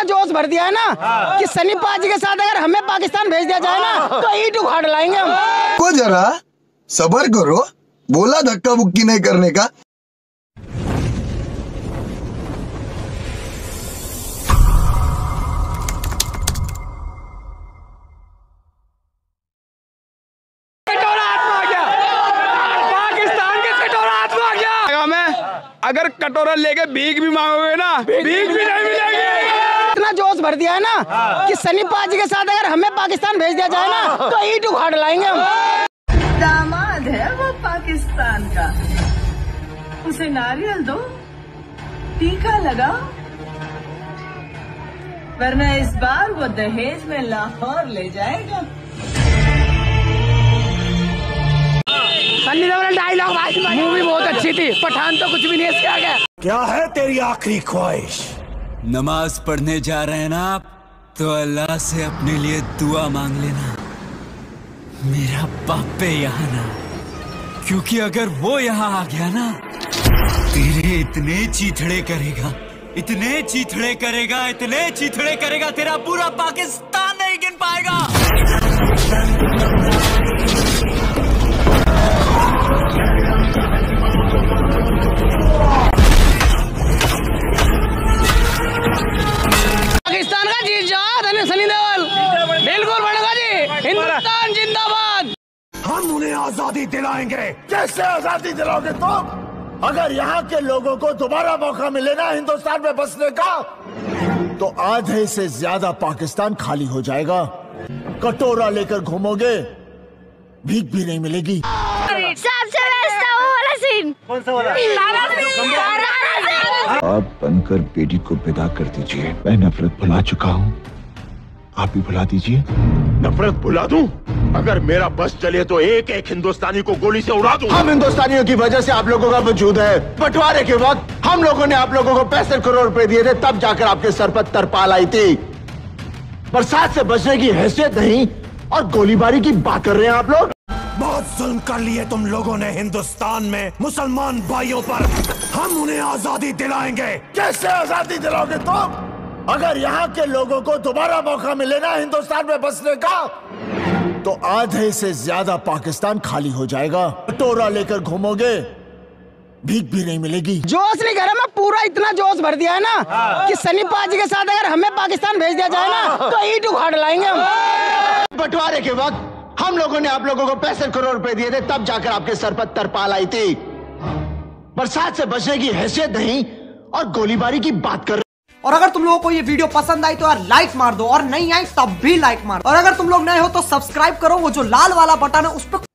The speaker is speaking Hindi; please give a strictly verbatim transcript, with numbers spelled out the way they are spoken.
जोश भर दिया है ना कि सनी पाजी के साथ अगर हमें पाकिस्तान भेज दिया जाए ना तो ईट उखाड़ लाएंगे हम। को जरा सबर करो, बोला धक्का मुक्की नहीं करने का। अगर कटोरा लेके भीख भी मांगोगे ना, भीख भी नहीं मिलेगी। इतना जोश भर दिया है ना कि सनी पाजी के साथ अगर हमें पाकिस्तान भेज दिया जाए ना तो ईट उखाड़ लाएंगे हम। दामाद है वो पाकिस्तान का, उसे नारियल दो, टीका लगाओ, वरना इस बार वो दहेज में लाहौर ले जाएगा। सनी देओल डायलॉग मूवी बहुत अच्छी थी, पठान तो कुछ भी नहीं इसके आगे। क्या है तेरी आखिरी ख्वाहिश? नमाज पढ़ने जा रहे हैं ना आप, तो अल्लाह से अपने लिए दुआ मांग लेना, मेरा बापे यहाँ ना, क्योंकि अगर वो यहाँ आ गया ना तेरे इतने चीथड़े करेगा, इतने चीथड़े करेगा, इतने चीथड़े करेगा, तेरा पूरा पाकिस्तान नहीं गिन पाएगा। पाकिस्तान का जीत जात सनी देओल बिल्कुल बढ़ेगा जी। हिंदुस्तान जिंदाबाद। हम उन्हें आजादी दिलाएंगे। कैसे आजादी दिलाओगे तुम? अगर यहाँ के लोगों को दोबारा मौका मिले ना हिंदुस्तान में बसने का, तो आधे से ज्यादा पाकिस्तान खाली हो जाएगा। कटोरा लेकर घूमोगे, भीख भी नहीं मिलेगी। सबसे बेस्ट वो वाला सीन। कौन सा वाला? आप बनकर बेटी को विदा कर दीजिए। मैं नफरत भुला चुका हूँ, आप भी भुला दीजिए। नफरत भुला दूं? अगर मेरा बस चले तो एक एक हिंदुस्तानी को गोली से उड़ा दूं। हम हिंदुस्तानियों की वजह से आप लोगों का वजूद है। बंटवारे के वक्त हम लोगों ने आप लोगों को पैंसठ करोड़ रुपए दिए थे, तब जाकर आपके सर पर तरपाल आई थी। बरसात से बचने की हैसियत नहीं और गोलीबारी की बात कर रहे हैं आप लोग। बहुत जुल्म कर लिए तुम लोगों ने हिंदुस्तान में मुसलमान भाइयों पर। हम उन्हें आजादी दिलाएंगे। कैसे आजादी दिलाओगे तुम? अगर यहाँ के लोगों को दोबारा मौका मिले ना हिंदुस्तान में बसने का, तो आधे से ज्यादा पाकिस्तान खाली हो जाएगा। कटोरा लेकर घूमोगे, भीख भी नहीं मिलेगी। जोश नहीं करा मैं पूरा, इतना जोश भर दिया है ना कि सनी पाजी के साथ अगर हमें पाकिस्तान भेज दिया जाए ना तो ईट उखाड़ लाएंगे हम। बंटवारे के वक्त हम लोगों ने आप लोगों को पैंसठ करोड़ रुपए दिए थे, तब जाकर आपके सर पर तरपाल आई थी। बरसात से बचने की हैसियत नहीं और गोलीबारी की बात कर रहे। और अगर तुम लोगों को ये वीडियो पसंद आई तो यार लाइक मार दो, और नहीं आई तब भी लाइक मार दो। और अगर तुम लोग नए हो तो सब्सक्राइब करो, वो जो लाल वाला बटन है उस पर